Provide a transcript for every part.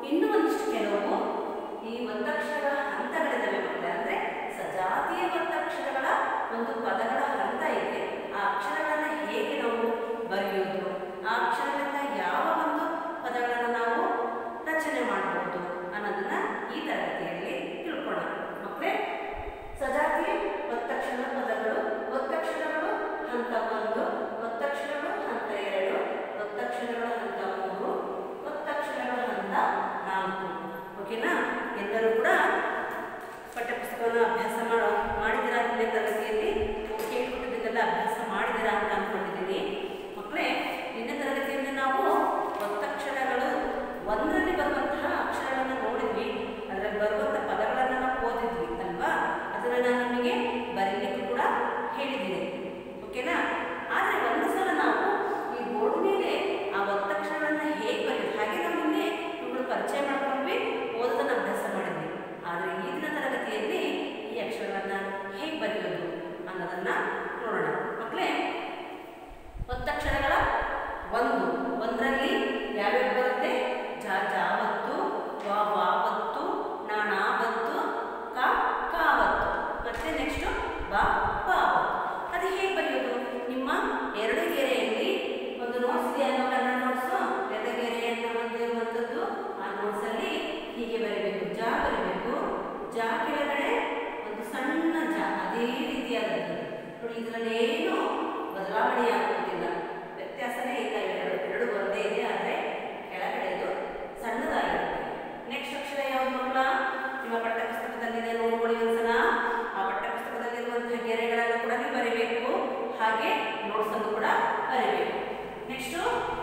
ಇನ್ನೂ ಒಂದಿಷ್ಟು ಕೆಲವು ಈ ಒತ್ತಕ್ಷರಗಳ ಹಂತಗಳಿದ್ದಾವೆ ಮಕ್ಕಳೇ. ಅಂದರೆ ಸಜಾತಿಯ ಒತ್ತಕ್ಷರಗಳ ಒಂದು ಪದಗಳ ಹಂತ ಇದೆ. ಆ ಅಕ್ಷರಗಳನ್ನು ಹೇಗೆ ನಾವು ಬರೆಯೋದು, ಆ ಅಕ್ಷರಗಳಿಂದ ಯಾವ ಒಂದು ಪದಗಳನ್ನು ನಾವು ರಚನೆ ಮಾಡಬಹುದು ಅನ್ನೋದನ್ನ ಈ ತರಗತಿಯಲ್ಲಿ ತಿಳ್ಕೊಳ್ಳೋಣ ಮಕ್ಕಳೇ. ಸಜಾತಿ ಒತ್ತಕ್ಷರ ಪದಗಳು, ಒತ್ತಕ್ಷರಗಳು ಹಂತ 1, ಒತ್ತಕ್ಷರಗಳು ಹಂತ 2, ಒತ್ತಕ್ಷರಗಳು ಹಂತ 3, ಒತ್ತಕ್ಷರಗಳು ಹಂತ 4. ಓಕೆನಾ? ಎಲ್ಲರೂ ಕೂಡ ಪಠ್ಯಪುಸ್ತಕವನ್ನು ಅಭ್ಯಾಸ ಮಾಡಿದಿರಾ? ನಿನ್ನೆ ತರಗತಿಯಲ್ಲಿ ಕೇಳ್ಕೊಟ್ಟಿದ್ದೆಲ್ಲ ಅಭ್ಯಾಸ ಮಾಡಿದಿರಾ ಅಂತ ಅಂದ್ಕೊಂಡಿದ್ದೀನಿ ಮಕ್ಕಳೇ. ನಿನ್ನೆ ತರಗತಿಯಲ್ಲಿ ನಾವು ಒತ್ತಕ್ಷರಗಳು 1ರಲ್ಲಿ ಬರುವಂತಹ ಅಕ್ಷರಗಳನ್ನು ನೋಡಿದ್ವಿ. ಅದರಲ್ಲಿ ಬರುವಂಥ ಪದಗಳನ್ನು ನಾವು ಓದಿದ್ವಿ ಅಲ್ವಾ? ಅದನ್ನು ನಾನು ನಿಮಗೆ ಬರೀಲಿಕ್ಕೂ ಕೂಡ ಹೇಳಿದ್ದೀನಿ. ಓಕೆನಾ? ಆದರೆ ಒಂದು ಸಲ ನಾವು ಈ ಬೋರ್ಡ್ ಮೇಲೆ ಆ ಒತ್ತಕ್ಷರಗಳನ್ನು ಹೇಗೆ ಬರೆಯೋದು, ಹಾಗೆ ನಾವು ನಿನ್ನೆ ಇವುಗಳು ಪರಿಚಯ ಮಾಡ್ಕೊಂಡ್ವಿ, ಓದೋದನ್ನು ಅಭ್ಯಾಸ ಮಾಡಿದ್ವಿ. ಆದರೆ ಈಗಿನ ತರಗತಿಯಲ್ಲಿ ಈ ಅಕ್ಷರಗಳನ್ನು ಹೇಗೆ ಬರೆಯೋದು ಅನ್ನೋದನ್ನು ನೋಡೋಣ ಮಕ್ಕಳೇ. ಒತ್ತಕ್ಷರಗಳ 1ರಲ್ಲಿ ಯಾವ್ಯಾವ ಬರುತ್ತೆ? ಜಾವತ್ತು, ವಾವತ್ತು, ನಾಣಾವತ್ತು, ಕಾವತ್ತು, ಮತ್ತೆ ನೆಕ್ಸ್ಟು ಬಾವತ್ತು. ಅದು ಹೇಗೆ ಬರೆಯೋದು? ನಿಮ್ಮ 2 ಗೆರೆಯಲ್ಲಿ ಒಂದು ನೋಟ್ಸ್ ಇದೆಯಲ್ವ, ಕನ್ನಡ ನೋಟ್ಸು, 2 ಗೆರೆಯನ್ನು ಹೊಂದಿರುವಂಥದ್ದು. ಆ ನೋಟ್ಸಲ್ಲಿ ಹೀಗೆ ಬರೀಬೇಕು. ಜಾ ಬರೀಬೇಕು. ಜಾ ಕೆಳಗಡೆ ಒಂದು ಸಣ್ಣ ಜಾ, ಅದೇ ರೀತಿಯಾದದ್ದು ನೋಡಿ. ಇದರಲ್ಲೇನು ಬದಲಾವಣೆ ಆಗುವುದಿಲ್ಲ, ವ್ಯತ್ಯಾಸನೇ ಇಲ್ಲ. ಎರಡು ಒಂದೇ ಇದೆ, ಆದರೆ ಕೆಳಗಡೆ ಇದು ಸಣ್ಣದಾಗಿರುತ್ತೆ. ನೆಕ್ಸ್ಟ್ ಅಕ್ಷರ ಯಾವುದು ಮಕ್ಕಳ? ನಿಮ್ಮ ಪಠ್ಯಪುಸ್ತಕದಲ್ಲಿದೆ, ನೋಡ್ಕೊಳ್ಳಿ ಒಂದ್ಸಲ. ಆ ಪಠ್ಯಪುಸ್ತಕದಲ್ಲಿರುವಂತಹ ಗೆರೆಗಳನ್ನು ಕೂಡ ನೀವು ಬರೀಬೇಕು, ಹಾಗೆ ನೋಟ್ಸನ್ನು ಕೂಡ ಬರೀಬೇಕು. ನೆಕ್ಸ್ಟು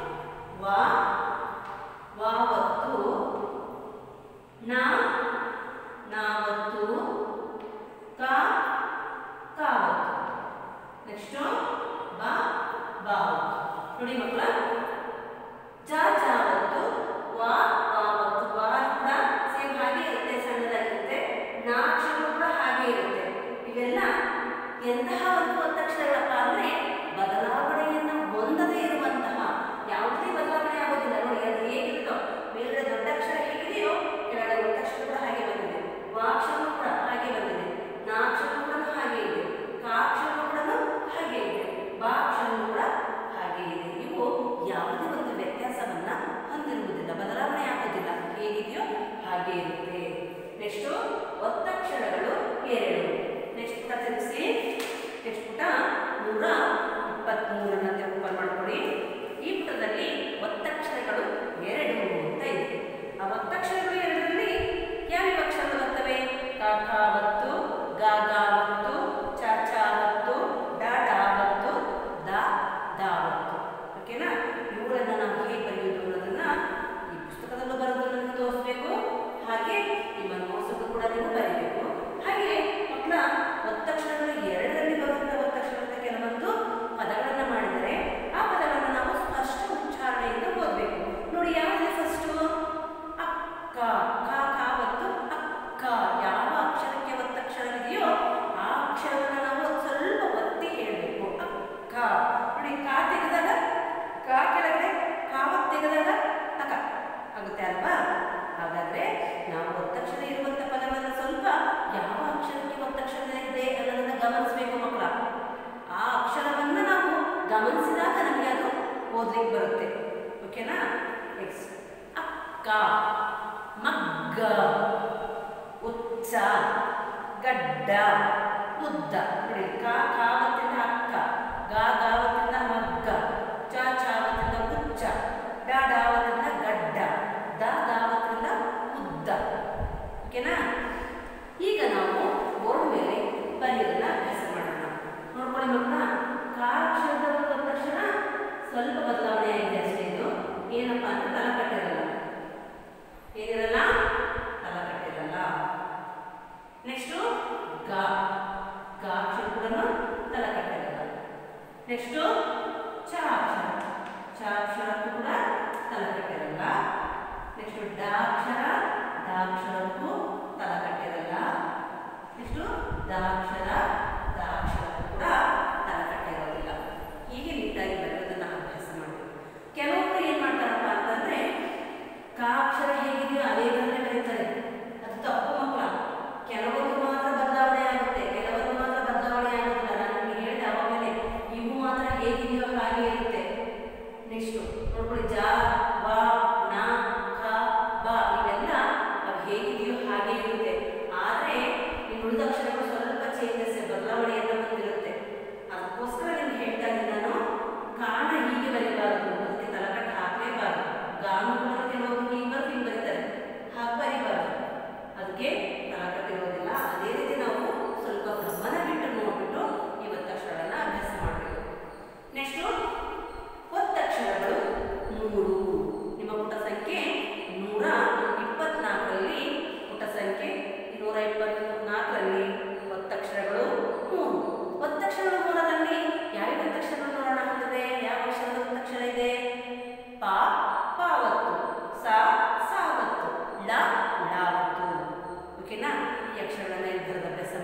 ವಾವತ್ತು, ನಾವತ್ತು, ಕಾವತ್ತು, ನೆಕ್ಸ್ಟು ಬಾವತ್ತು. ನೋಡಿ ಮಕ್ಕಳ, ಜಾವತ್ತು, ವಾವತ್ತು. ವಾ ಕೂಡ ಸೇಮ್ ಹಾಗೆ ಇರುತ್ತೆ, ಸಣ್ಣದಾಗಿರುತ್ತೆ. ನಾ ಅಕ್ಷರ ಕೂಡ ಹಾಗೆ ಇರುತ್ತೆ. ಇವೆಲ್ಲ ಎಂತಹ ಒಂದು ಒತ್ತಕ್ಷರಗಳಪ್ಪ ಅಂದರೆ ಬದಲಾವಣೆಯನ್ನು ಹೊಂದದೇ ಇರುವಂತಹ, ಯಾವುದೇ ಬದಲಾವಣೆ ಆಗೋದಿಲ್ಲ. ನೋಡಿ ಅದು ಹೇಗಿರುತ್ತೋ, ಮೇಲ್ಗಡೆ ದೊಡ್ಡ ಅಕ್ಷರ ಹೇಗಿದೆಯೋ ಕೆಳಗಡೆ ಒತ್ತಕ್ಷರ ಕೂಡ ಹಾಗೆ ಬಂದಿದೆ. ವಾ ಅಕ್ಷರ ಕೂಡ ಹಾಗೆ ಬಂದಿದೆ. ನಾ ಅಕ್ಷರ ಕೂಡ ಹಾಗೆ ಇದೆ. ಕಾ ಅಕ್ಷರ ಕೂಡ ಹಾಗೆ ಇದೆ. ಬಾ ಅಕ್ಷರ ಕೂಡ ಹಾಗೆ ಇದೆ. ಇವು ಯಾವುದೇ ಒಂದು ವ್ಯತ್ಯಾಸವನ್ನ ಹೊಂದಿರುವುದಿಲ್ಲ, ಬದಲಾವಣೆ ಆಗೋದಿಲ್ಲ. ಹೇಗಿದೆಯೋ ಹಾಗೆ ಇರುತ್ತೆ. ನೆಕ್ಸ್ಟು ಒತ್ತಕ್ಷರಗಳು 2. ನೆಕ್ಸ್ಟ್ ಪುಟ ತಿರುಗಿಸಿ. ನೆಕ್ಸ್ಟ್ ಪುಟ 123 ಓಪನ್ ಮಾಡ್ಕೊಳ್ಳಿ. ಈ ಪುಟದಲ್ಲಿ ಒತ್ತಕ್ಷರಗಳು 2 ಅಂತ ಇದೆ. ಆ ಒತ್ತಕ್ಷರಗಳು 2ರಲ್ಲಿ ಯಾವ್ಯಾವ ಅಕ್ಷರಗಳು ಬರ್ತವೆ? ಕಾಕಾವತ್ತು, ಗಾಗಾವತ್ತು, ಚಾಚಾವತ್ತು, ಡಾಡಾವತ್ತು, ದಾವತ್ತು. ಓಕೆನಾ? ಇವುಗಳನ್ನು ನಾವು ಹೇಗೆ ಬರೆಯೋದು ಅನ್ನೋದನ್ನ ಈ ಪುಸ್ತಕದಲ್ಲೂ ಬರೋದು ನಿಮಗೆ ತೋರಿಸ್ಬೇಕು, ಹಾಗೆ ನಿಮ್ಮ ನೋಟ್ಸಲ್ಲೂ ಕೂಡ ನೀವು ಬರೀಬೇಕು. ಹಾಗೆ ಮಕ್ಕಳ ಒತ್ತಕ್ಷರಗಳು 2ರಲ್ಲಿ ಬರುವಂಥ ಒತ್ತಕ್ಷರಗಳ ಕೆಲವೊಂದು ಪದಗಳನ್ನು ಮಾಡಿದರೆ ಆ ಪದಗಳನ್ನು ನಾವು ಸ್ಪಷ್ಟ ಉಚ್ಚಾರಣೆಯಿಂದ ಓದಬೇಕು. ನೋಡಿ, ಯಾವುದೇ ಫಸ್ಟು ಅಕ್ಕ, ಕಾವತ್ತು, ಅಕ್ಕ. ಯಾವ ಅಕ್ಷರಕ್ಕೆ ಒತ್ತಕ್ಷರವಿದೆಯೋ ಆ ಅಕ್ಷರವನ್ನು ನಾವು ಸ್ವಲ್ಪ ಒತ್ತಿ ಹೇಳಬೇಕು. ಅಕ್ಕ. ನೋಡಿ, ಕಾ ತೆಗೆದಾಗ ಕಾ ಕೆಳಗಡೆ, ಕಾವತ್ತು ತೆಗೆದಾಗ ಅಕ ಆಗುತ್ತೆ ಅಲ್ವಾ? ಹಾಗಾದ್ರೆ ನಾವು ಒತ್ತಕ್ಷರ ಇರುವಂಥ ಪದಗಳನ್ನು ಸ್ವಲ್ಪ ಯಾವ ಅಕ್ಷರಕ್ಕೆ ಒತ್ತಕ್ಷರ ಇದೆ ಅನ್ನೋದನ್ನು ಗಮನಿಸಬೇಕು ಮಕ್ಕಳ. ಆ ಅಕ್ಷರವನ್ನು ನಾವು ಗಮನಿಸಿದಾಗ ನಮಗೆ ಅದು ಓದ್ಲಿಕ್ಕೆ ಬರುತ್ತೆ. ಓಕೆನಾ? ನೆಕ್ಸ್ಟ್ ಅಕ್ಕ, ಮಗ್ಗ, ಉಚ್ಚ, ಗಡ್ಡ, ಉದ್ದ. ನೋಡಿ, ಕಾವತ್ತಿಂದ ಅಕ್ಕ, ಗಾವತ್ತಿಂದ ಮಗ್ಗ, ಚಾವತ್ತಿಂದ ಉಚ್ಚ, ಡಾವತ್ತಿಂದ ಗಡ್ಡ, ದಾವತ್ತಿಂದ ಉದ್ದ. ಓಕೆನಾ? ಈಗ ನಾವು ಬೋರ್ಡ್ ಮೇಲೆ ಬರೆಯೋದನ್ನ ಅಭ್ಯಾಸ ಮಾಡೋಣ. ನೋಡ್ಕೊಳ್ಳಿ ಮಕ್ಕಳ, ಕಾ ಅಕ್ಷರದ ಒತ್ತಕ್ಷರ ಸ್ವಲ್ಪ ಬದಲಾವಣೆ ಆಗಿದೆ ಅಷ್ಟೇ. ಇದು ಏನಪ್ಪ ಅಂತ ತಲಕಟ್ಟಿರಲ್ಲ. ಏನಿರಲ್ಲ? ತಲಕಟ್ಟಿರಲ್ಲ. ನೆಕ್ಸ್ಟು ಗಾ ಅಕ್ಷರ ಕೂಡ ತಲಕಟ್ಟಿರಲ್ಲ. ನೆಕ್ಸ್ಟು ಚ ಅಕ್ಷರ ಕೂಡ ತಲಕಟ್ಟಿರಲ್ಲ. ನೆಕ್ಸ್ಟು ಡಾ ಅಕ್ಷರಕ್ಕೂ ತಲಕಟ್ಟಿರಲ್ಲ. ನೆಕ್ಸ್ಟು ದಾಕ್ಷರ ಕೂಡ ತಲಕಟ್ಟಿರೋದಿಲ್ಲ. ಹೀಗೆ ನೀಟಾಗಿ ಬರೆಯೋದನ್ನು ಅಭ್ಯಾಸ ಮಾಡಬೇಕು. ಕೆಲವೊಬ್ಬರು ಏನು ಮಾಡ್ತಾರಪ್ಪ ಅಂತಂದರೆ ಕಾ ಅಕ್ಷರ ಹೇಗಿದೆಯೋ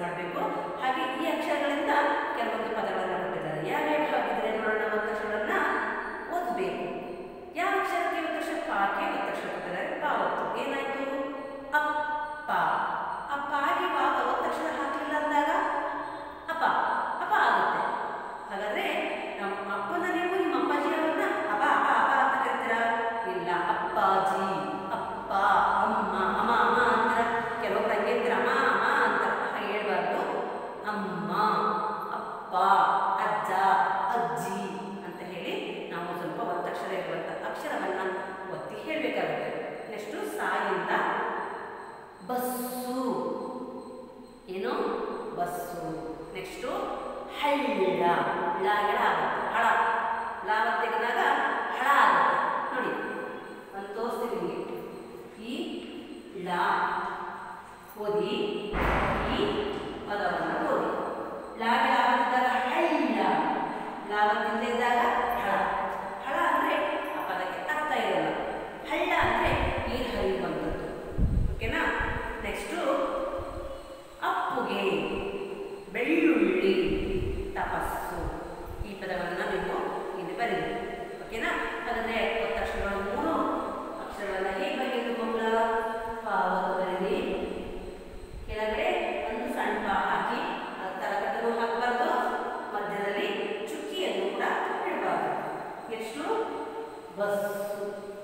ಮಾಡಬೇಕು. ಹಾಗೆ ಈ ಅಕ್ಷರಗಳಿಂದ ಕೆಲವೊಂದು ಪದಗಳನ್ನು ಕೊಟ್ಟಿದ್ದಾರೆ. ಯಾವ್ಯಾವ ಹಾಗಿದ್ರೆ ನೋಡೋಣ. ಒತ್ತಕ್ಷರಗಳನ್ನ ಓದಬೇಕು. ಯಾವ ಅಕ್ಷರಕ್ಕೆ ಒತ್ತಕ್ಷರ? ಪಾಗೆ ಒತ್ತಕ್ಷರ ಕೊಟ್ಟಿದ್ದಾರೆ. ಪಾವತ್ತು ಏನಾಯ್ತು? ಅಪ್ಪ. ಆ ಪಾಗೆ ಒತ್ತಕ್ಷರ ಹಾಕಲಿಲ್ಲ ಅಂದಾಗ ಅಪ್ಪ ಅಪ್ಪ ಆಗುತ್ತೆ. ಹಾಗಾದ್ರೆ ನಮ್ಮ ಅಪ್ಪನ ನೀವು ನಿಮ್ಮ ಅಪ್ಪಾಜಿ ಅವ್ರನ್ನ ಅಪ್ಪ ಅಪ್ಪ ಅಪ್ಪ ಅಂತ ಕರಿತೀರಾ? ಇಲ್ಲ, ಅಪ್ಪಾಜಿ, ಅಪ್ಪ, ಅಮ್ಮ, ಅಮ್ಮ ಅಮ್ಮ ಅಂತೀರ. ಕೆಲವೊಬ್ರು ಹಂಗೆ ಅಂತೀರ, ಅಮ್ಮ ಅಮ್ಮ ಅಂತ. ಹಾಗೆ ಹೇಳ್ಬಾರ್ದು. ಅಮ್ಮ, ಅಪ್ಪ, ಅಜ್ಜ, ಅಜ್ಜಿ ಅಂತ ಹೇಳಿ ನಾವು ಸ್ವಲ್ಪ ಒತ್ತಕ್ಷರ ಇರುವಂಥ ಅಕ್ಷರವನ್ನ ಒತ್ತಿ ಹೇಳಬೇಕಾಗುತ್ತೆ. ನೆಕ್ಸ್ಟು ಸಾಯಿಂದ ಬಸ್ಸು. ಏನು? ಬಸ್ಸು. ನೆಕ್ಸ್ಟು ಹಳ್ಳ. ಳ ಆಗುತ್ತೆ. ಹಳ. ಲಾವ ತೆಗೆದಾಗ ಹಳ ಆಗುತ್ತೆ. ನೋಡಿ, ನಾನು ತೋರಿಸ್ತೀನಿ ನಿಮಗೆ. ಈ ಳ ಓದಿ, ಈ ಪದವನ್ನು ಓದಿ. ಲಾಗೆ ಲಾವತ್ತಿದ್ದಾಗ ಹಳ್ಳ, ಲಾವತ್ತಿದ್ದಾಗ ಹಳ. ಹಳ ಅಂದರೆ ಆ ಪದಕ್ಕೆ ಅರ್ಥ ಇರಲ್ಲ. ಹಳ್ಳ ಅಂದರೆ ನೀರು ಹರಿಯುವಂಥದ್ದು. ಓಕೆನಾ? ನೆಕ್ಸ್ಟು ಅಪ್ಪುಗೆ, ಬೆಳ್ಳುಳ್ಳಿ, ತಪಸ್ಸು. ಈ ಪದವನ್ನು ನೀವು ಇಲ್ಲಿ ಬರೀರಿ. ಓಕೆನಾ? ಹಾಗಾದರೆ ಒತ್ತಕ್ಷರಗಳು 3 ಅಕ್ಷರಗಳನ್ನು ಹೇಗೆ ಬರೆಯೋದು ಮಕ್ಕಳ? ಪಾವತ್ತು ಬರೀರಿ. ಕೆಳಗಡೆ ಒಂದು ಸಣ್ಣ ಪಾ ಹಾಕಿ, ತರಗತಿಗೂ ಹಾಕಬಾರ್ದು, ಮಧ್ಯದಲ್ಲಿ ಚುಕ್ಕಿಯನ್ನು ಕೂಡ ಇಡಬಾರ್ದು. Next bus.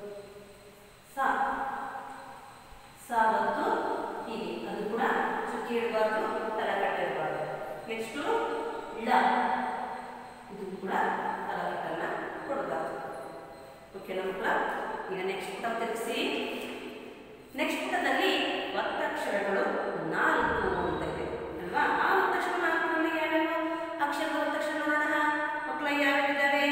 ಸಾವತ್ತು ಹೀಗೆ, ಅದು ಕೂಡ ಚುಕ್ಕಿ ಇಡಬಾರ್ದು, ತಲಕಟ್ಟಿರಬಾರ್ದು. ನೆಕ್ಸ್ಟು ಳ, ಇದು ಕೂಡ ತಲಕಟ್ಟನ್ನು ಕೊಡಬಾರ್ದು. ಓಕೆನಾ ಮಕ್ಕಳ? ಈಗ ನೆಕ್ಸ್ಟ್ ಪುಟ ತಿರುಗಿಸಿ. ನೆಕ್ಸ್ಟ್ ಪುಟದಲ್ಲಿ ಒತ್ತಕ್ಷರಗಳು 4 ಅಂತ ಇದೆ ಅಲ್ವಾ? ಆ ಒತ್ತಕ್ಷರ 4 ಯಾವ್ಯಾವ ಅಕ್ಷರದ ಒತ್ತಕ್ಷರ ನೋಡೋಣ ಮಕ್ಕಳ. ಯಾವ್ಯಾವಿದ್ದಾವೆ?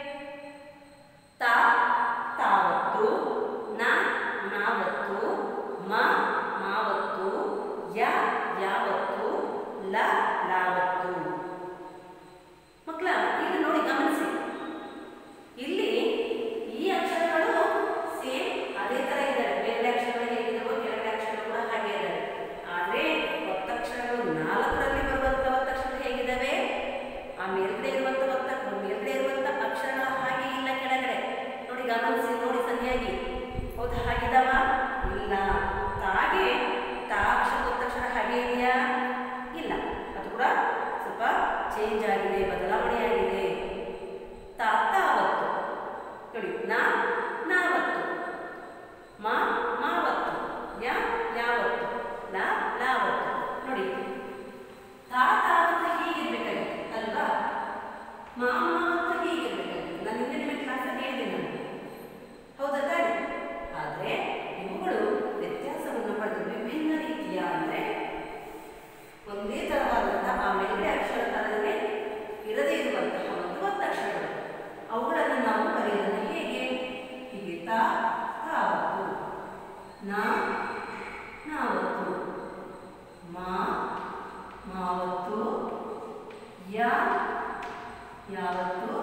ತ, ತಾವತ್ತು, ನ, ನಾವತ್ತು, ಮ, ಮಾವತ್ತು, ಯ, ಯಾವತ್ತು, ಲ, ಲಾವತ್ತು. ಮಕ್ಕಳ ಈಗ ನೋಡಿ, ಗಮನಿಸಿ. ಇಲ್ಲಿ ಈ ಅಕ್ಷರಗಳು ಸೇಮ್ ಅದೇ ಥರ ಇದ್ದಾವೆ. ಬೇರೆ ಅಕ್ಷರಗಳು ಹೇಗಿದ್ದಾವೋ ಕೆಳಗಡೆ ಅಕ್ಷರಗಳು ಕೂಡ ಹಾಗೆ ಇದ್ದಾವೆ. ಆದರೆ ಒತ್ತಕ್ಷರಗಳು 4ರಲ್ಲಿ ಬರುವಂಥ ಒತ್ತಕ್ಷರಗಳು ಹೇಗಿದ್ದಾವೆ? ಆ ಮೇಲ್ಗಡೆ ಇರುವಂಥ ಮೇಲ್ಗಡೆ ಇರುವಂಥ ಅಕ್ಷರಗಳ ಹಾಗೆ ಇಲ್ಲ ಕೆಳಗಡೆ. ನೋಡಿ, ಗಮನಿಸಿ, ನೋಡಿ ಸರಿಯಾಗಿ. ಹೌದು, ಹಾಗಿದ್ದಾವ? ಇಲ್ಲ. ತಾಗೆ ತಾ ಅಕ್ಷರ ಒತ್ತಕ್ಷರ ಹಾಗೆ ಇದೆಯಾ? ಇಲ್ಲ, ಅದು ಕೂಡ ಸ್ವಲ್ಪ ಚೇಂಜ್ ಆಗಿದೆ, ಬದಲಾವಣೆ ಆಗಿದೆ. ತಾವತ್ತು ನೋಡಿ, ನಾವತ್ತು, ಮಾವತ್ತು, ಯಾವತ್ತು, ಲಾವತ್ತು. ನೋಡಿ, ತಾವತ್ತು ಹೀಗಿರ್ಬೇಕಾಗಿತ್ತು ಅಲ್ವಾ? ಮಾವತ್ತು ಹೀಗಿರ್ಬೇಕಾಗಿತ್ತು. ನಾನು ಹಿಂದಿನ ಕ್ಲಾಸಲ್ಲಿ ಹೇಳಿದ್ದೀನಿ ನಾನು. ಹೌದಾ ತಾನೆ? ಆದರೆ ಇವುಗಳು ವ್ಯತ್ಯಾಸವನ್ನು ಪಡೆದು ವಿಭಿನ್ನ ರೀತಿಯ, ಅಂದರೆ ಒಂದೇ ಥರವಾದಂತಹ ಆ ಮೇಲ್ಗಡೆ ಅಕ್ಷರ ತರದೇ ಇರದೇ ಇರುವಂತಹ ಒಂದು ಒತ್ತಕ್ಷರಗಳು. ಅವುಗಳನ್ನು ನಾವು ಬರೆಯೋದನ್ನು ಹೇಗೆ? ಹೀಗೆ ತಾವತ್ತು, ನಾವತ್ತು, ಮಾವತ್ತು, ಯಾವತ್ತು,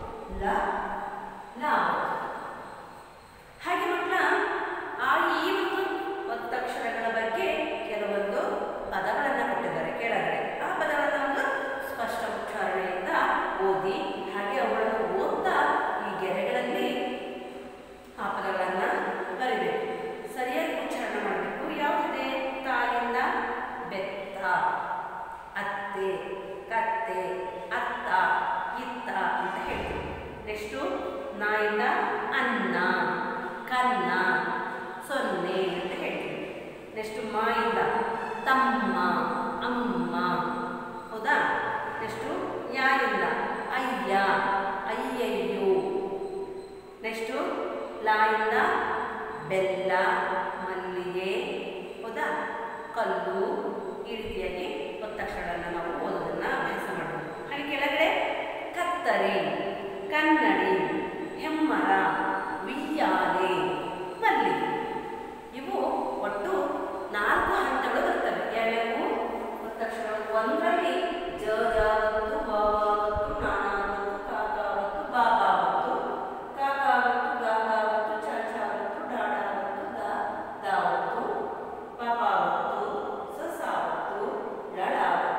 ಲಾವತ್ತು. ಹಾಗೆ ಮಕ್ಕಳ, ಈ ಒಂದು ಒತ್ತಕ್ಷರಗಳ ಬಗ್ಗೆ ಕೆಲವೊಂದು ಪದಗಳನ್ನು ಕೊಟ್ಟಿದ್ದಾರೆ ಕೆಳಗಡೆ. ಆ ಪದಗಳನ್ನು ಒಂದು ಸ್ಪಷ್ಟ ಉಚ್ಚಾರಣೆಯಿಂದ ಓದಿ, ಹಾಗೆ ಅವುಗಳನ್ನು ಓದ್ತಾ ಈ ಗೆರೆಗಳಲ್ಲಿ ಆ ಪದಗಳನ್ನು ಬರಿಬೇಕು. ಸರಿಯಾಗಿ ಉಚ್ಚಾರಣೆ ಮಾಡಬೇಕು. ಯಾವುದಿದೆ? ತಾಯಿಂದ ಬೆತ್ತ, ಅತ್ತೆ, ಕತ್ತೆ, ಅತ್ತ, ಇತ್ತ ಅಂತ ಹೇಳ್ತೀವಿ. ನೆಕ್ಸ್ಟು ನಾಯಿಂದ ಅನ್ನ, ಕನ್ನ, ಸೊನ್ನೆ ಅಂತ ಹೇಳ್ತೀವಿ. ನೆಕ್ಸ್ಟು ಮಾಯಿಂದ ತಮ್ಮ, ಅಮ್ಮ. ಹೌದಾ? ನೆಕ್ಸ್ಟು ಯಾಯಿಂದ ಅಯ್ಯ, ಅಯ್ಯಯ್ಯೋ. ನೆಕ್ಸ್ಟು ಲಾಯಿಂದ ಬೆಲ್ಲ, ಮಲ್ಲಿಗೆ. ಹೌದಾ? ಕಲ್ಲು. ಈ ರೀತಿಯಾಗಿ ಒತ್ತಕ್ಷರಗಳನ್ನು ನಾವು ಓದೋದನ್ನು ಅಭ್ಯಾಸ ಮಾಡಬೇಕು. ಹಾಗೆ ಕೆಳಗಡೆ ಕತ್ತರಿ, ಕನ್ನಡಿ, ಹೆಮ್ಮರ, ವಿಯ್ಯಾಲೆ, ಮಲ್ಲಿಗೆ. ಇವು ಒಟ್ಟು 4 ಹಂತಗಳು ಬರ್ತವೆ. ಯಾವ್ಯಾವು? ಒತ್ತಕ್ಷರಗಳು 1ರಲ್ಲಿ ಜ, ಜಾವತ್ತು, ವಾವತ್ತು, ನಾನಾವತ್ತು, ಕಾಕಾವತ್ತು, ಬಾಬಾವತ್ತು, ಕಾಕಾವತ್ತು, ಗಾಗಾವತ್ತು, ಚಾಚಾವತ್ತು, ಡಾಡಾವತ್ತು, ದಾವತ್ತು, ಪಾಪಾವತ್ತು, ಸಸಾವತ್ತು, ಲಳಾವತ್ತು,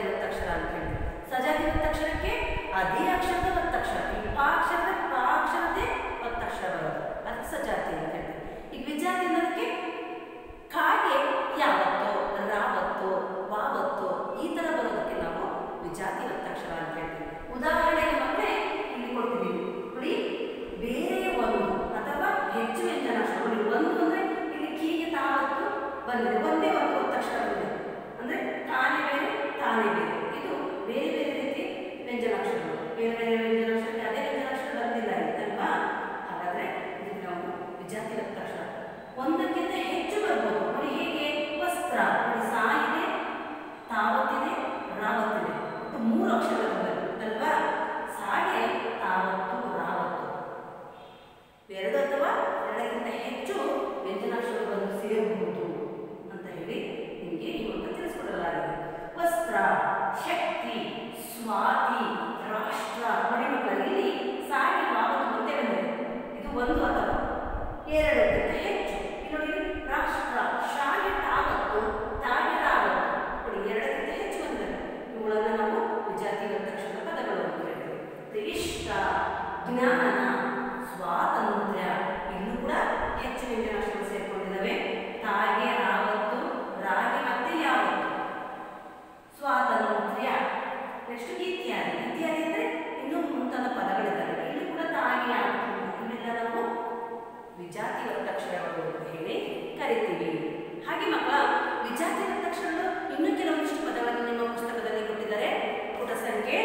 ಸಜಾತಿ ಒತ್ತಕ್ಷರ ಅಂತ ಹೇಳಿ. ಸಜಾತಿ ಒತ್ತಕ್ಷರಕ್ಕೆ ಅದೇ ಅಕ್ಷರದ ಒತ್ತಕ್ಷರ, ಈ ಪ ಅಕ್ಷರದ ಪ ಅಕ್ಷರದೇ ಒತ್ತಕ್ಷರ ಬರೋದು, ಅದಕ್ಕೆ ಸಜಾತಿ ಅಂತ ಹೇಳ್ತೀವಿ. ಈಗ ವಿಜಾತಿ ಅನ್ನೋದಕ್ಕೆ ಕಾಗೆ ಯಾವತ್ತೋ ರಾವತ್ತೋ ವಾವತ್ತೋ ಈ ಥರ ಬರೋದಕ್ಕೆ ನಾವು ವಿಜಾತಿ ಒತ್ತಕ್ಷರ ಅಂತ ಹೇಳ್ತೀವಿ. ಉದಾಹರಣೆಗೆ ಮಕ್ಕಳೇ ಇಲ್ಲಿ ಕೊಟ್ಟಿದ್ದೀವಿ ನೋಡಿ, ಬೇರೆ ಒಂದು ಅಥವಾ ಹೆಚ್ಚು ವ್ಯಂಜನಾಕ್ಷರ ನೋಡಿ. ಒಂದು ಅಂದರೆ ಇಲ್ಲಿ ಕೀಗೆ ತಾವತ್ತು ಬಂದಿದೆ, ಒಂದೇ ಒಂದು ಒತ್ತಕ್ಷರ ಬಂದಿದೆ ಅಂದರೆ ತಾನೇ ಬೇರೆ ತಾನೇ ಬೇರೆ. ಇದು ಬೇರೆ ಬೇರೆ ರೀತಿ ವ್ಯಂಜನಾಕ್ಷರಗಳು, ಬೇರೆ ಬೇರೆ ವ್ಯಂಜನಾಕ್ಷರಕ್ಕೆ ಅದೇ ವ್ಯಂಜನಾಕ್ಷರ ಬಂದಿಲ್ಲ ಅಲ್ವಾ. ಹಾಗಾದರೆ ಇದಕ್ಕೆ ನಾವು ವಿಜಾತಿ ಒತ್ತಕ್ಷರ. ಒಂದಕ್ಕಿಂತ ಹೆಚ್ಚು ಬರ್ಬೋದು ನೋಡಿ. ಹೇಗೆ ವಸ್ತ್ರ ನೋಡಿ, ಸಾ ಇದೆ, ತಾವತ್ತಿದೆ, ರಾವತ್ತಿದೆ, ಒಟ್ಟು 3 ಅಕ್ಷರಗಳು ಅಲ್ವಾ. ಸಾಗೆ ತಾವತ್ತು ರಾವತ್ತು, 2 ಅಥವಾ 2ಕ್ಕಿಂತ ಹೆಚ್ಚು ವ್ಯಂಜನಾಕ್ಷರಗಳು ಬಂದು ಸೇರಬಹುದು ಅಂತ ಹೇಳಿ ನಿಮಗೆ ಇವಾಗ ತಿಳಿಸ್ಕೊಡಲಾಗಿದೆ. ವಸ್ತ್ರ, ಶಕ್ತಿ, ಸ್ವಾತಿ, ರಾಷ್ಟ್ರ ನೋಡಿ ಮಕ್ಕಳು, ಇಲ್ಲಿ ಸಾಗೆ ವಾವತ್ತು ಮುಂದೆ ಬಂದಿದೆ, ಇದು 1 ಅಥವಾ 2ಕ್ಕಿಂತ ಹೆಚ್ಚು. ನೋಡಿ ರಾಷ್ಟ್ರ, ಶಾಗೆ ತಾವತ್ತು, ತಾಗೆ ರಾವತ್ತು ನೋಡಿ 2ಕ್ಕಿಂತ ಹೆಚ್ಚು ಬಂದಿದೆ. ಇವುಗಳನ್ನು ನಾವು ವಿಜಾತಿ ಒತ್ತಕ್ಷರದ ಪದಗಳು ಅಂತ ಹೇಳ್ತೀವಿ. ಇಷ್ಟ, ಜ್ಞಾನ, ಸ್ವಾತಂತ್ರ್ಯ, ಇಲ್ಲೂ ಕೂಡ ಹೆಚ್ಚು ವ್ಯಂಜನಾಕ್ಷರಗಳು ಸೇರಿಕೊಂಡಿದ್ದಾವೆ. ತಾಗೆ ರಾವತ್ತು, ರಾಗೆ ಮತ್ತೆ ಯಾವತ್ತು, ಸ್ವಾತಂತ್ರ್ಯ. ನೆಕ್ಸ್ಟ್ ಇತ್ಯಾದಿ. ಇತ್ಯಾದಿ ಅಂದರೆ ಇನ್ನೂ ಮುಂತಾದ ಪದಗಳಿದ್ದಾವೆ. ಇಲ್ಲೂ ಕೂಡ ತಾಗೆ ಯಾವತ್ತು, ಇವೆಲ್ಲ ನಾವು ವಿಜಾತಿ ಒತ್ತಕ್ಷರಗಳು ಅಂತ ಹೇಳಿ ಕರಿತೀವಿ. ಹಾಗೆ ಮಕ್ಕಳ ವಿಜಾತಿ ಒತ್ತಕ್ಷರಗಳು ಇನ್ನೂ ಕೆಲವೊಂದಿಷ್ಟು ಪದಗಳನ್ನು ನಿಮ್ಮ ಪುಸ್ತಕದಲ್ಲಿ ಕೊಟ್ಟಿದ್ದಾರೆ. ಪುಟ ಸಂಖ್ಯೆ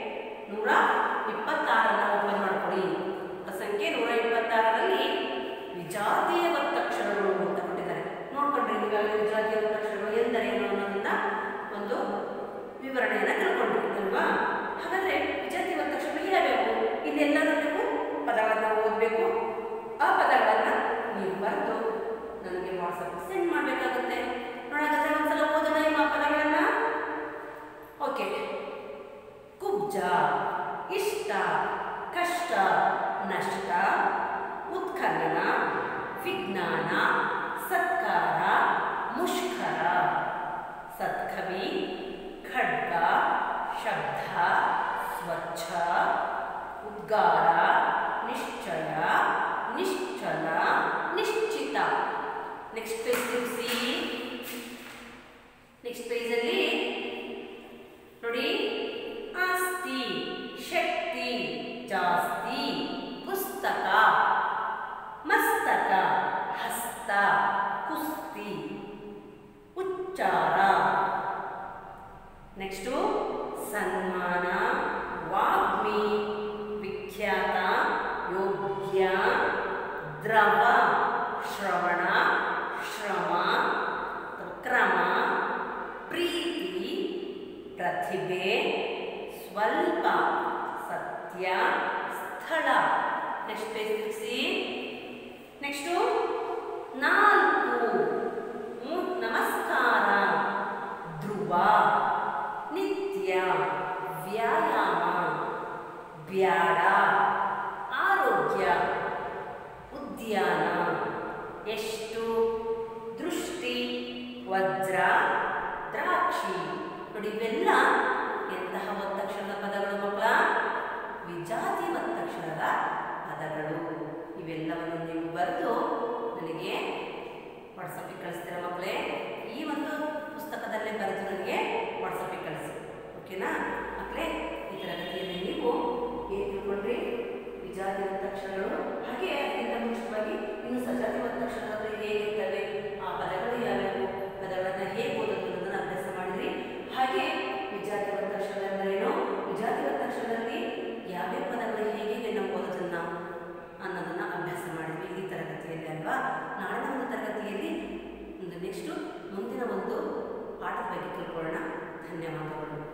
126 ಓಪನ್ ಮಾಡಿಕೊಡಿ. ಪುಟ ಸಂಖ್ಯೆ 126ರಲ್ಲಿ ವಿಜಾತಿಯ ಒತ್ತಕ್ಷರಗಳು ಅಂತ ಕೊಟ್ಟಿದ್ದಾರೆ. ನೋಡ್ಕೊಂಡ್ರಿ ಈಗಾಗಲೇ ವಿಜಾತಿಯ ಒತ್ತಕ್ಷರಗಳು ಎಂದರೇನು ಅನ್ನೋದನ್ನ ಒಂದು ವಿವರಣೆಯನ್ನು ತಿಳ್ಕೊಂಡ್ರಿ ಅಲ್ವಾ. ಹಾಗಾದರೆ ವಿಜಾತಿ ಒತ್ತಕ್ಷರಗಳು ಯಾವ್ಯಾವು, ಇನ್ನೆಲ್ಲದಕ್ಕೂ ಪದಗಳನ್ನು ಓದಬೇಕು. ಆ ಪದಗಳನ್ನು ನೀವು ಬರೆದು ನನಗೆ ವಾಟ್ಸಪ್ ಸೆಂಡ್ ಮಾಡಬೇಕಾಗುತ್ತೆ. ನೋಡಾಗತ್ತೆ ಒಂದ್ಸಲ ಓದೋಣ ನಿಮ್ಮ ಪದಗಳನ್ನು. ಓಕೆ. ಕುಬ್ಜ, ಇಷ್ಟ, ಕಷ್ಟ, ನಷ್ಟ, ಉತ್ಖನನ, ವಿಜ್ಞಾನ, ಸತ್ಕಾರ, ಮುಷ್ಕರ, ಸತ್ಕವಿ, ಖಡ್ಗ, ಶಬ್ದ, ಸ್ವಚ್ಛ, ಉದ್ಗಾರ, ನಿಶ್ಚಯ, ನಿಶ್ಚಲ, ನಿಶ್ಚಿತ. ನೆಕ್ಸ್ಟ್ ಪೇಜ್ ತಿಳಿಸಿ. ನೆಕ್ಸ್ಟ್ ಪೇಜಲ್ಲಿ ನೋಡಿ, ಆಸ್ತಿ, ಶಕ್ತಿ, ಜಾಸ್ತಿ, ಪುಸ್ತಕ, ಮಸ್ತಕ, ಹಸ್ತ, ಕುಸ್ತಿ, ಉಚ್ಚಾರ. ನೆಕ್ಸ್ಟು ಸನ್ಮಾನ, ವಾಗ್ಮಿ, ವಿಖ್ಯಾತ, ಯೋಗ್ಯ, ದ್ರವ, ಶ್ರವಣ, ಶ್ರಮ, ಕ್ರಮ, ಪ್ರೀತಿ, ಪ್ರತಿಭೆ, ಸ್ವಲ್ಪ, ಸತ್ಯ, ಸ್ಥಳ. ನೆಕ್ಸ್ಟ್ ಪೇಜ್ ತಿಳಿಸಿ. ನೆಕ್ಸ್ಟು 4, ನಮಸ್ಕಾರ, ಧ್ರುವ, ನಿತ್ಯ, ವ್ಯಾಯಾಮ, ಬ್ಯಾಡ, ಆರೋಗ್ಯ, ಉದ್ಯಾನ, ಎಷ್ಟು, ದೃಷ್ಟಿ, ವಜ್ರ, ದ್ರಾಕ್ಷಿ. ನೋಡಿ ಇವೆಲ್ಲ ಎಂತಹ ಒತ್ತಕ್ಷರದ ಪದಗಳು ಮಕ್ಕಳ? ವಿಜಾತಿ ಒತ್ತಕ್ಷರದ ಪದಗಳು. ಇವೆಲ್ಲವನ್ನು ನೀವು ಬರೆದು ನನಗೆ ವಾಟ್ಸಪ್ಪಿಗೆ ಕಳಿಸ್ತೀರಾ ಮಕ್ಕಳೇ? ಈ ಒಂದು ಪುಸ್ತಕದಲ್ಲೇ ಬರೆದು ನನಗೆ ವಾಟ್ಸಪ್ಪಿಗೆ ಕಳಿಸಿ. ಓಕೆನಾ ಮಕ್ಕಳೇ? ಈ ತರಗತಿಯಲ್ಲಿ ನೀವು ಏನು ತಿಳ್ಕೊಂಡ್ರಿ? ವಿಜಾತಿ ಒತ್ತಕ್ಷರಗಳು, ಹಾಗೆ ಅದಕ್ಕಿಂತ ಮುಂಚಿತವಾಗಿ ಇನ್ನು ಸಜಾತಿ ಒತ್ತಕ್ಷರಗಳು ಹೇಗಿರ್ತವೆ, ಆ ಪದಗಳು ಯಾವ್ಯಾವು, ಪದಗಳನ್ನು ಹೇಗೆ ಓದೋದು ಅನ್ನೋದನ್ನು ಅಭ್ಯಾಸ ಮಾಡಿದ್ರಿ. ಹಾಗೆ ವಿಜಾತಿ ಒತ್ತಕ್ಷರಗಳೆಂದರೇನು, ವಿಜಾತಿ ಒತ್ತಕ್ಷರದಲ್ಲಿ ಯಾವ್ಯಾವ ಪದಗಳು ಹೇಗೆ ನಾವು ಓದೋದನ್ನ ಅನ್ನೋದನ್ನು ಅಭ್ಯಾಸ ಮಾಡಿದ್ವಿ ಈ ತರಗತಿಯಲ್ಲಿ ಅಲ್ವಾ. ನಾಳಿನ ಒಂದು ತರಗತಿಯಲ್ಲಿ ನೆಕ್ಸ್ಟು ಮುಂದಿನ ಒಂದು ಪಾಠದ ಬಗ್ಗೆ ತಿಳ್ಕೊಳ್ಳೋಣ. ಧನ್ಯವಾದಗಳು.